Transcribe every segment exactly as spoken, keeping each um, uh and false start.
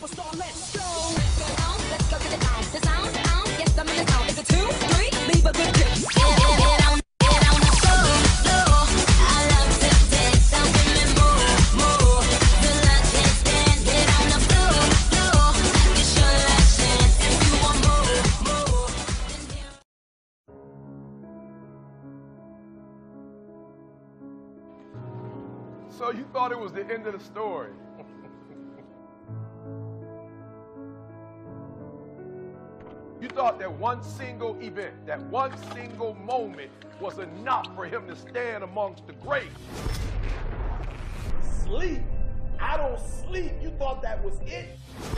superstar, let's go. Let's go to the sound. The sound, sound, yes, I'm in the sound. Is it two, three? Leave a good tip. So you thought it was the end of the story. You thought that one single event, that one single moment was enough for him to stand amongst the greats. Sleep? I don't sleep. You thought that was it?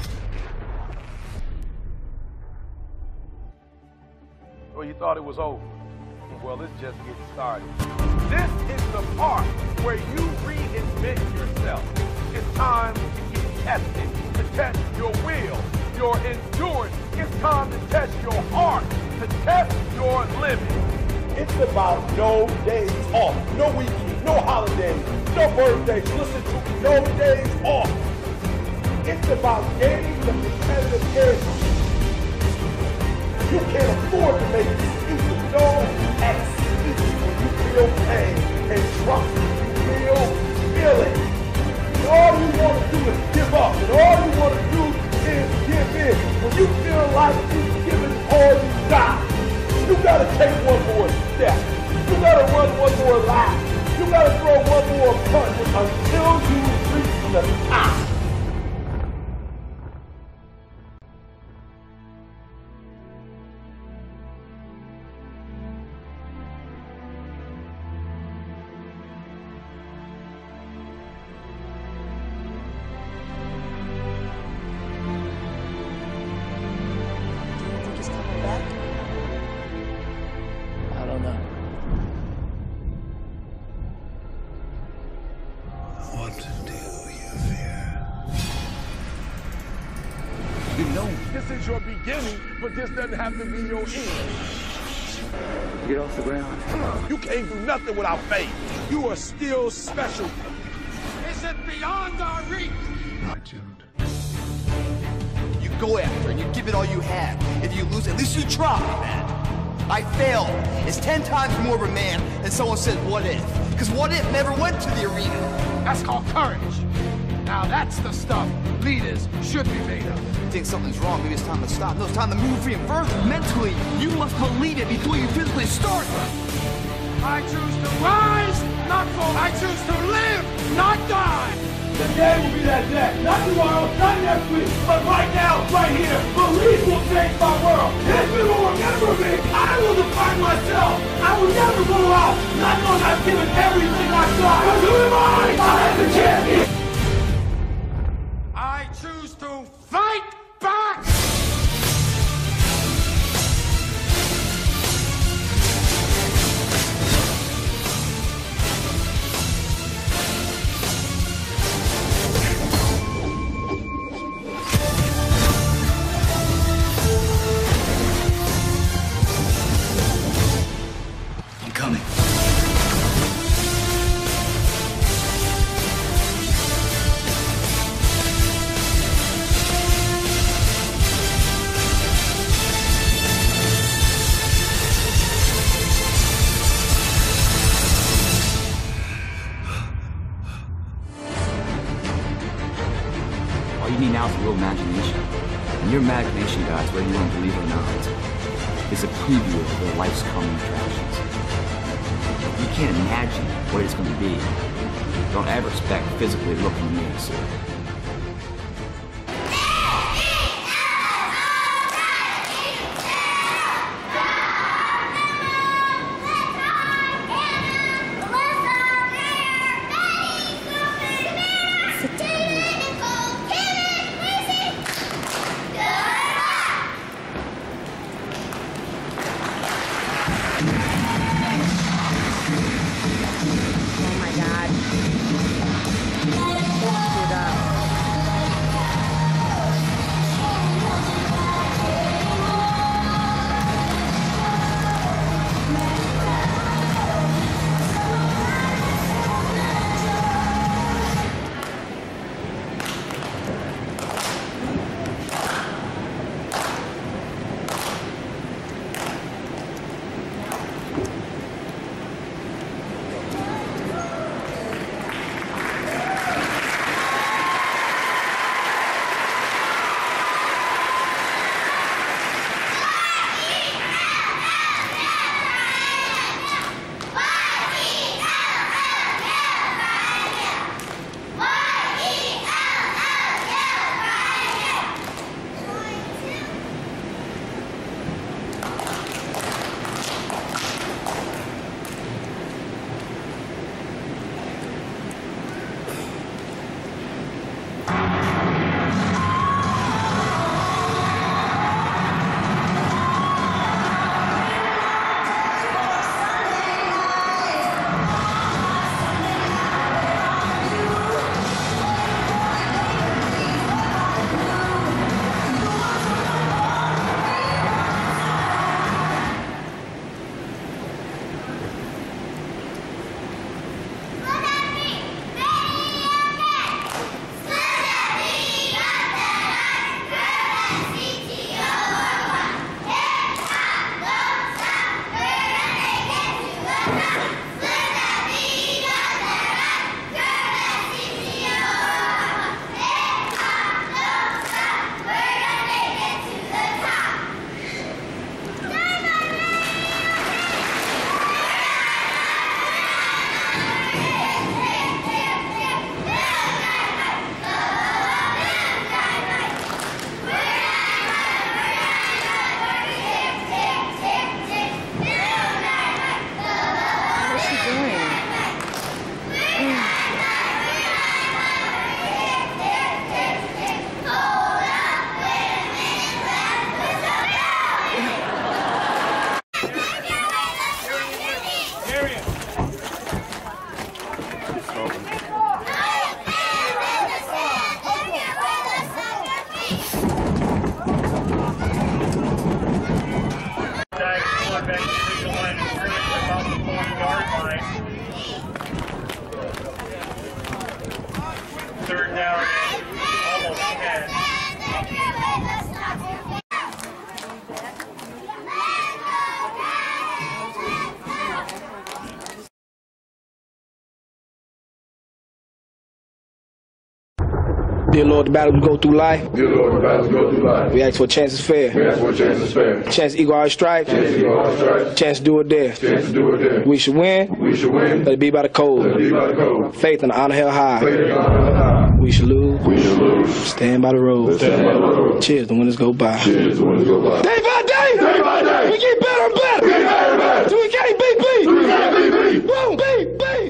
Well, you thought it was over. Well, let's just get started. This is the part where you reinvent yourself. It's time to get tested, to test your will, your endurance. It's time to test your heart, to test your limits. It's about no days off, no weekends, no holidays, no birthdays. Listen to me, no days off. It's about gaining the competitive edge. You can't afford to make excuses. No excuses when you feel pain. And trust me, you will feel it. And all you want to do is give up. And all you want to do is give in. When you feel like you've given all you got, you got to take one more step. You got to run one more lap. You got to throw one more punch until you reach the top. You know, this is your beginning, but this doesn't have to be your end. Get off the ground. You can't do nothing without faith. You are still special. Is it beyond our reach? You go after and you give it all you have. If you lose, at least you try, man. I failed. It's ten times more of a man than someone said, what if? Because what if never went to the arena? That's called courage. Now that's the stuff leaders should be made of. You think something's wrong, maybe it's time to stop. No, it's time to move even further. Mentally, you must believe it before you physically start. I choose to rise, not fall. I choose to live, not die. The day will be that day. Not tomorrow, not next week, but right now, right here. Belief will change my world. History will remember me. I will define myself. I will never go out, not knowing I've given everything I've got. Because who am I? I am the champion. I choose to fight back. I'm coming. All you need now is a little imagination. And your imagination, guys, whether you want to believe it or not, is a preview of your life's coming attractions. You can't imagine what it's going to be. Don't ever expect physically looking in the suit. Oh my God. It up. Dear Lord, the battles we go through life. Dear Lord, the battles we go through life. We ask for a chance is fair. We ask for a chance is fair. Chance to equal our stripes. Chance to equal our stripes. Chance to do it there. Chance to do it there. We should win. We should win. Let it be by the code. Let it be by the code. Faith and honor held high. Faith and honor held high. We should lose. We should lose. Stand by the road. Stand by the road. Cheers, the winners go by. Cheers, the winners go by. Day by day. Day by day. We get better and better. We get better and better. Till we can't beat beat. Till we can't beat beat. Boom, beat, beat.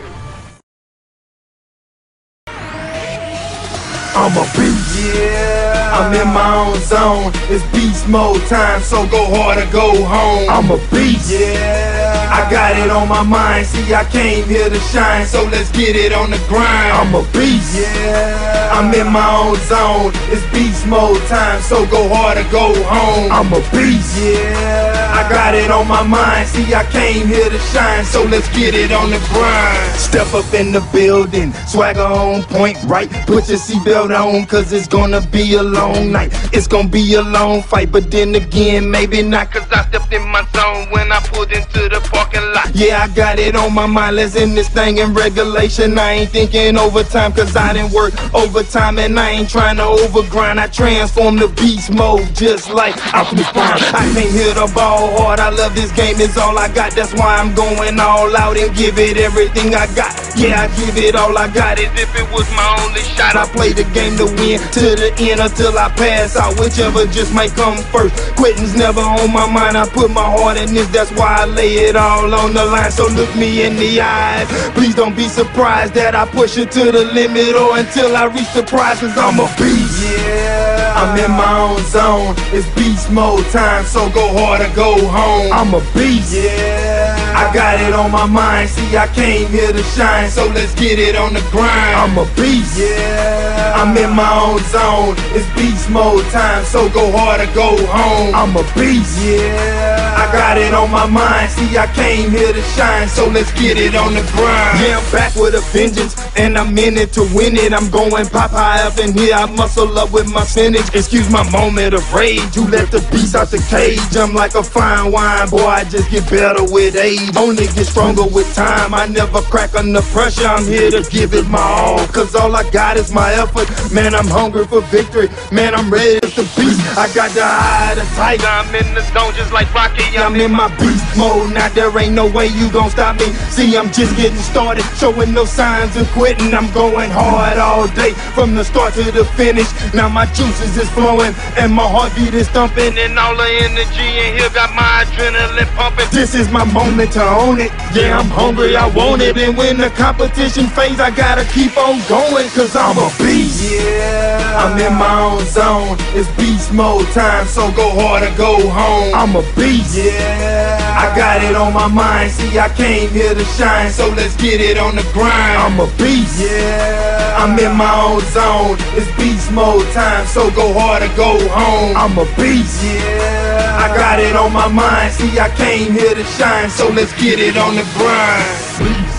I'm a beast, yeah. I'm in my own zone. It's beast mode time, so go hard or go home. I'm a beast, yeah. I got it on my mind. See, I came here to shine, so let's get it on the grind. I'm a beast, yeah. I'm in my own zone. It's beast mode time, so go hard or go home. I'm a beast, yeah. I got it on my mind. See, I came here to shine, so let's get it on the grind. Step up in the building, swagger on point, right? Put your seatbelt on, cause it's gonna be a long night. It's gonna be a long fight, but then again, maybe not, cause I stepped in my zone when I pulled into the parking lot. Yeah, I got it on my mind, let's end this thing in regulation. I ain't thinking overtime, cause I didn't work overtime, and I ain't trying to overgrind. I transform the beast mode just like Optimus Prime. I came here to ball hard, I love this game, it's all I got. That's why I'm going all out and give it everything I got. Yeah, I give it all I got, as if it was my only shot. I play the game to win, to the end until I pass out, whichever just might come first. Quitting's never on my mind, I put my heart in this, that's why I lay it all on the line. So look me in the eyes, please don't be surprised that I push it to the limit or until I reach the prize, cause I'm a beast, yeah. I'm in my own zone, it's beast mode time, so go hard or go home. I'm a beast, yeah. I got it on my mind, see I came here to shine, so let's get it on the grind. I'm a beast, yeah. I'm in my own zone, it's beast mode time, so go hard or go home. I'm a beast, yeah. I got it on my mind, see I came here to shine, so let's get it on the grind. Yeah, I'm back with a vengeance, and I'm in it to win it. I'm going pop high up in here, I muscle up with my spinach. Excuse my moment of rage, you let the beast out the cage. I'm like a fine wine, boy, I just get better with age. Only get stronger with time, I never crack under pressure. I'm here to give it my all, cause all I got is my effort. Man, I'm hungry for victory, man, I'm ready to beast. I got the eye of the tiger, I'm in the zone just like Rocky. I'm in my beast mode, now there ain't no way you gon' stop me. See, I'm just getting started, showing no signs of quitting. I'm going hard all day, from the start to the finish. Now my juices is flowing, and my heartbeat is thumping, and all the energy in here got my adrenaline pumping. This is my moment to own it, yeah, I'm hungry, I want it. And when the competition fades, I gotta keep on going, cause I'm a beast, yeah. I'm in my own zone, it's beast mode time, so go hard or go home. I'm a beast, yeah. I got it on my mind, see I came here to shine, so let's get it on the grind. I'm a beast, yeah. I'm in my own zone, it's beast mode time, so go hard or go home. I'm a beast, yeah. I got it on my mind, see I came here to shine, so let's get it on the grind. Beast.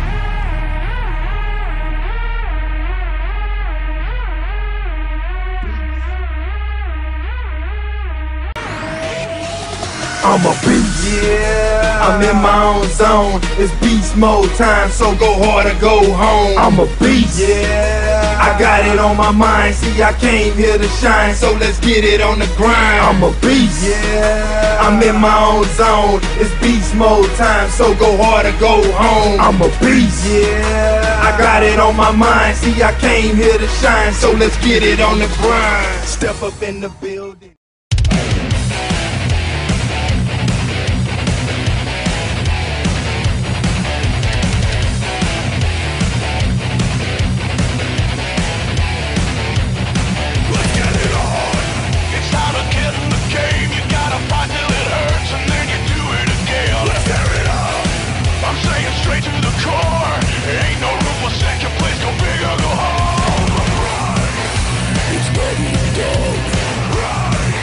I'm a beast, yeah. I'm in my own zone, it's beast mode time, so go hard or go home. I'm a beast, yeah. I got it on my mind, see I came here to shine, so let's get it on the grind. I'm a beast, yeah. I'm in my own zone, it's beast mode time, so go hard or go home. I'm a beast, yeah. I got it on my mind, see I came here to shine, so let's get it on the grind. Step up in the building. It's not done.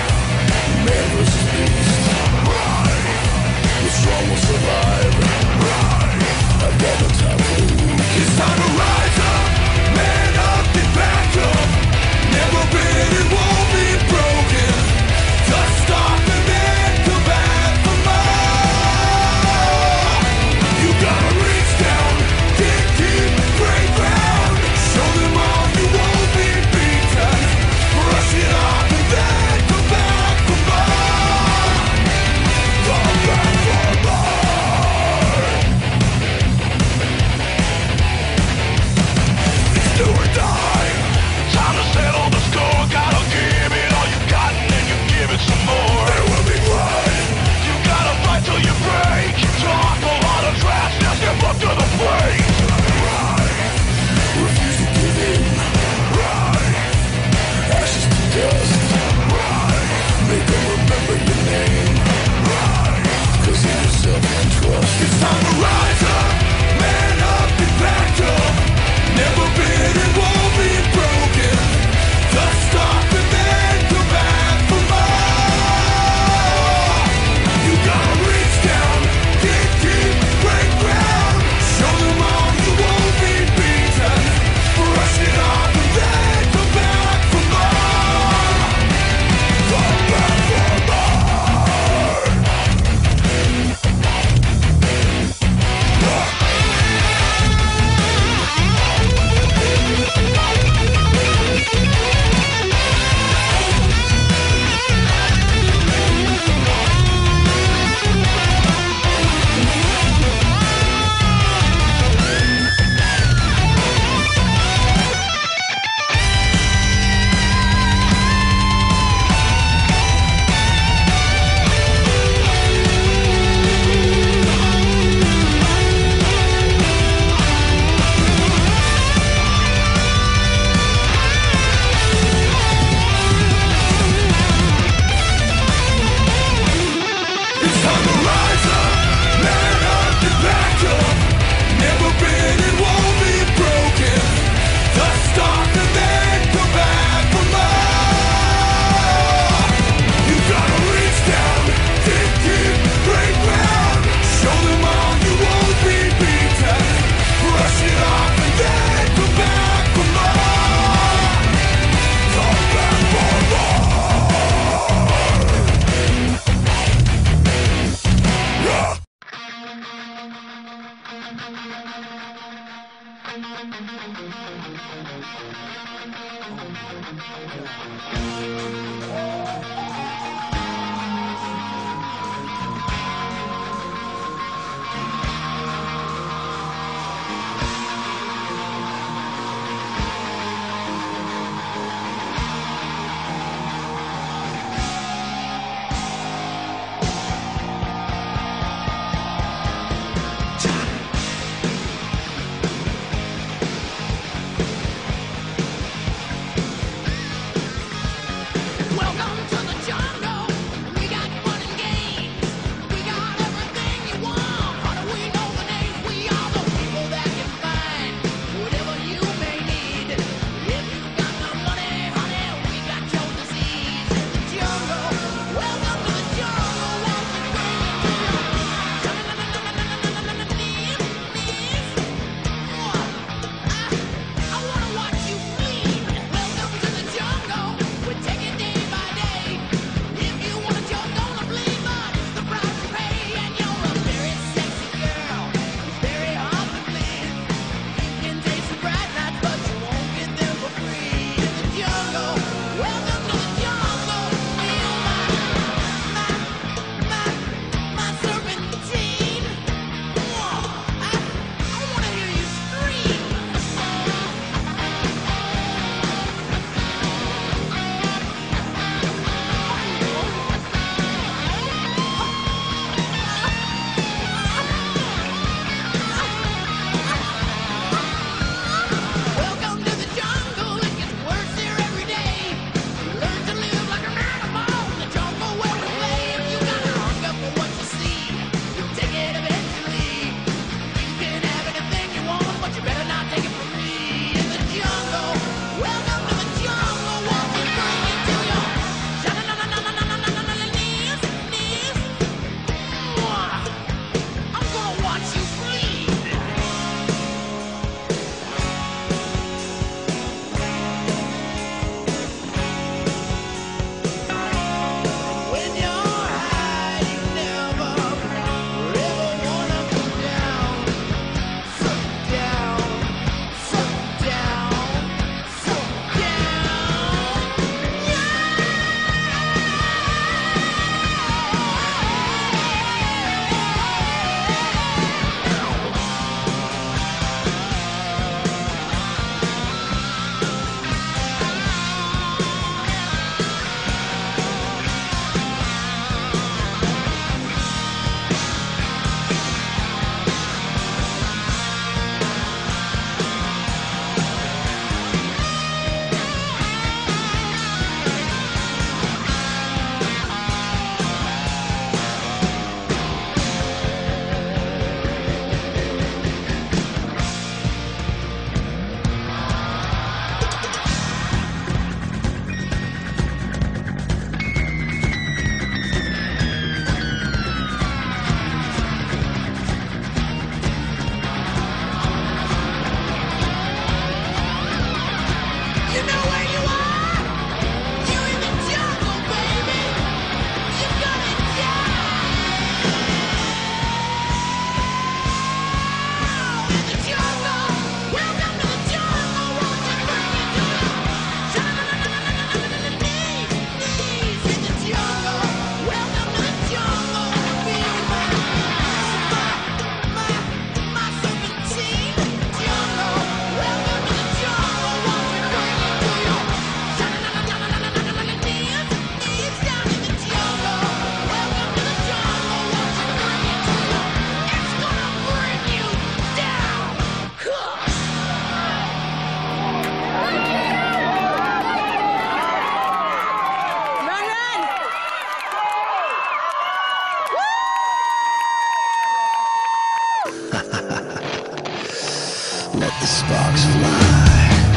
Let the sparks fly.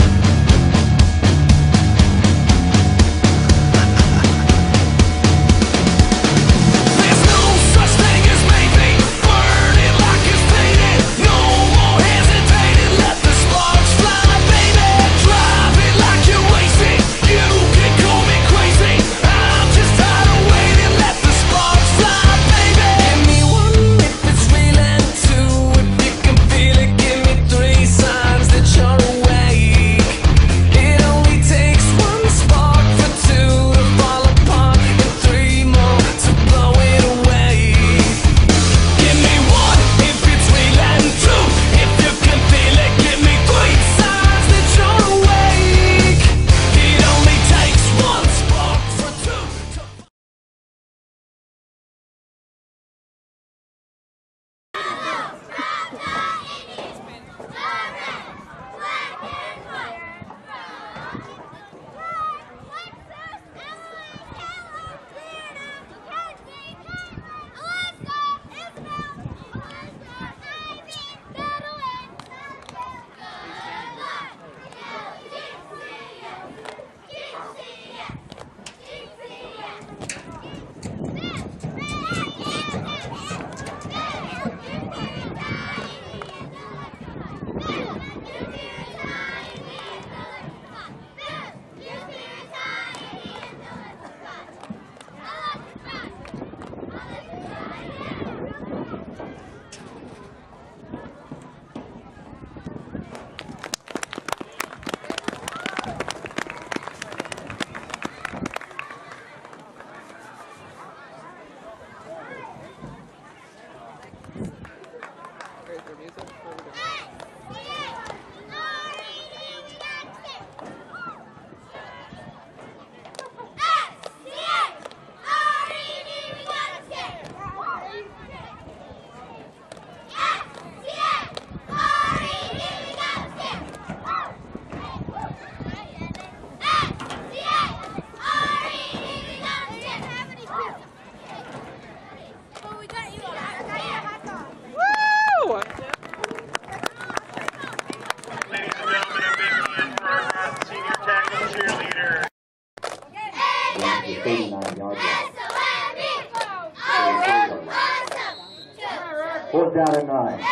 There's no such thing as maybe. Burn it like it's painted. No more hesitating. Let the sparks fly, baby. Drive it like you're wasting. You can call me crazy. I'm just tired of waiting. Let the sparks fly, baby. Give me one if it's real and two if you can feel it. Give tonight.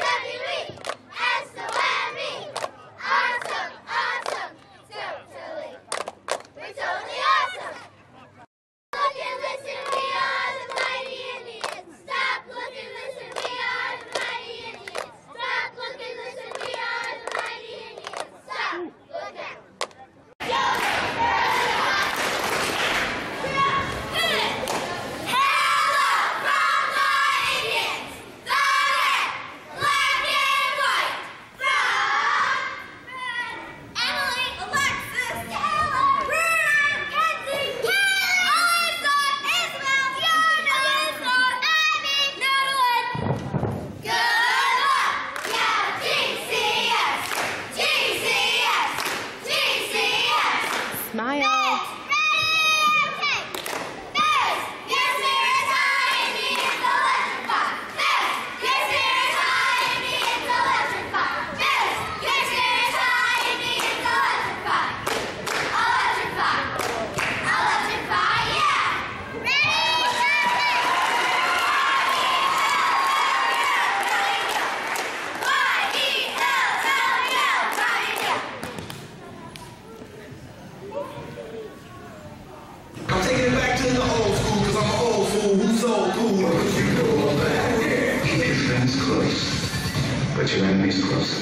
But your enemy's close.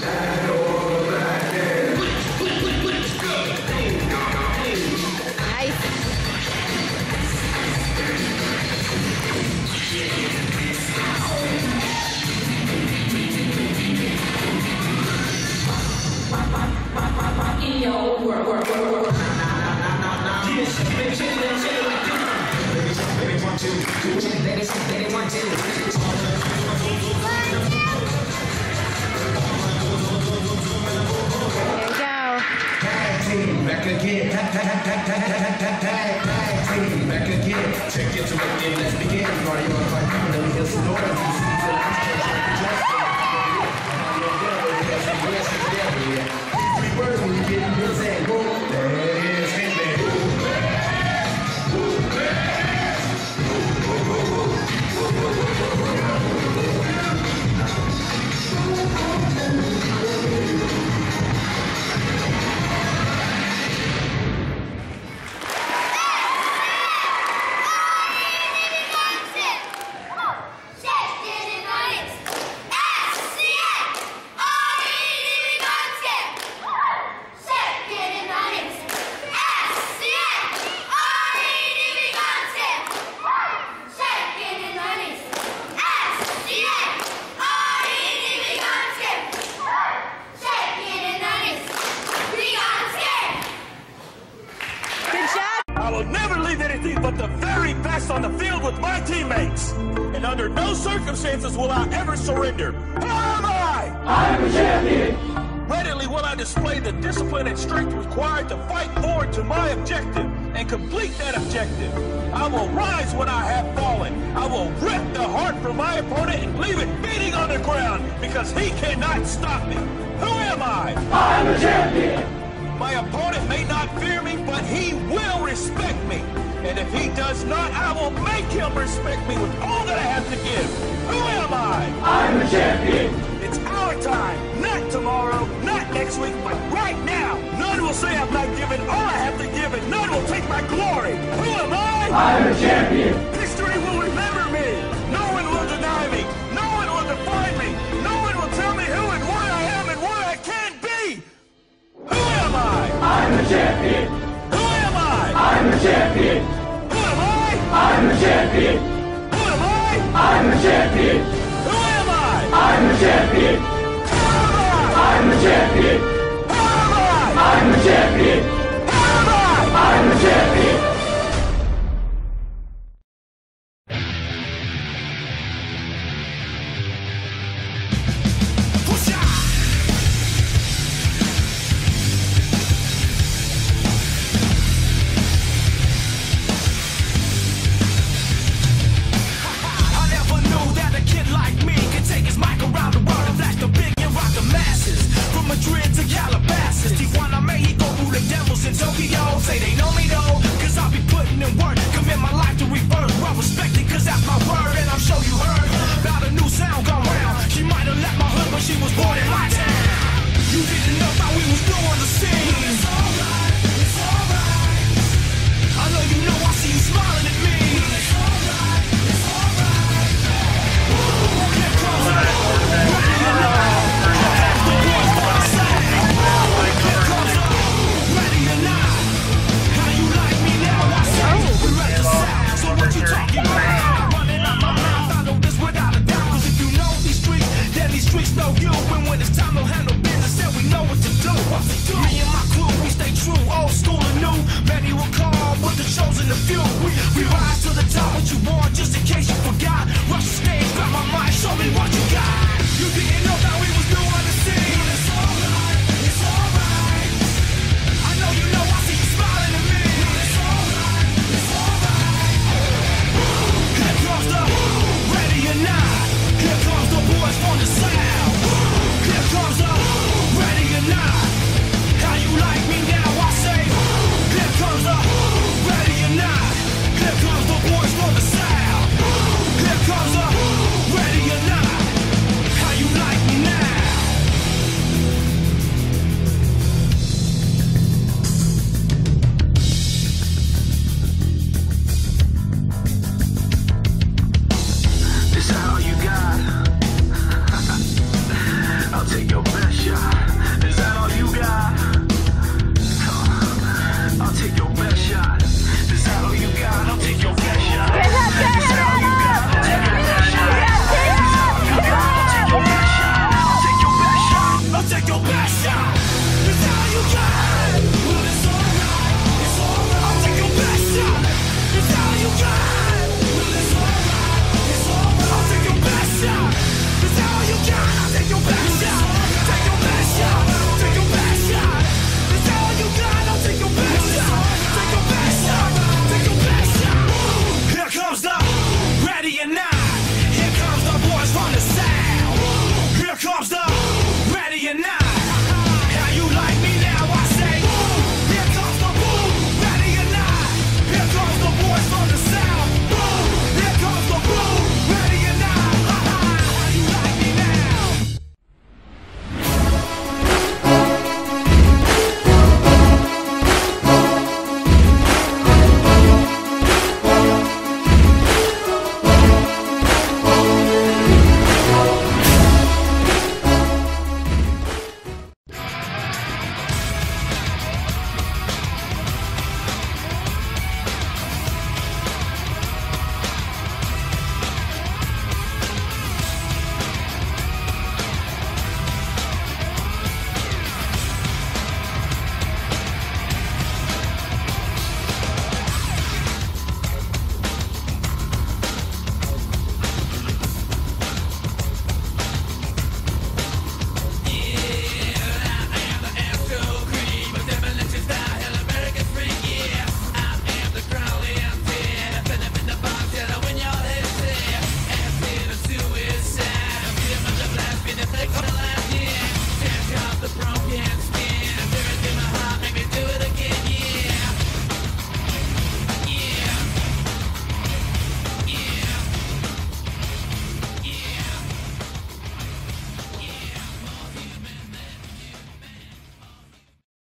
Back again, tag, tag, tag, tag, tag, tag, tag, tag, tag, team, back again. Check it to again, let's begin. Party on fight, come, let me hear some noise. You see the last three words when you get in this and go. There it is, hit me. I will never leave anything but the very best on the field with my teammates. And under no circumstances will I ever surrender. Who am I? I am a champion. Readily will I display the discipline and strength required to fight forward to my objective and complete that objective. I will rise when I have fallen. I will rip the heart from my opponent and leave it beating on the ground because he cannot stop me. Who am I? I am a champion. My opponent may not fear me, but he will respect me. And if he does not, I will make him respect me with all that I have to give. Who am I? I am a champion. It's our time, not tomorrow, not next week, but right now. None will say I've not given all I have to give, and none will take my glory. Who am I? I am a champion. History will remember me. No one will deny me. No one will define me. No one will tell me who and what I am and what I can be. Who am I? I am a champion. Who am I? I am a champion. Who am I? I am a champion. Who am I? I am a champion. Who am I? I am a champion. Who am I? I am a champion. Who am I? I am a champion. Who am I? I am a champion. Tokyo, say they know me though.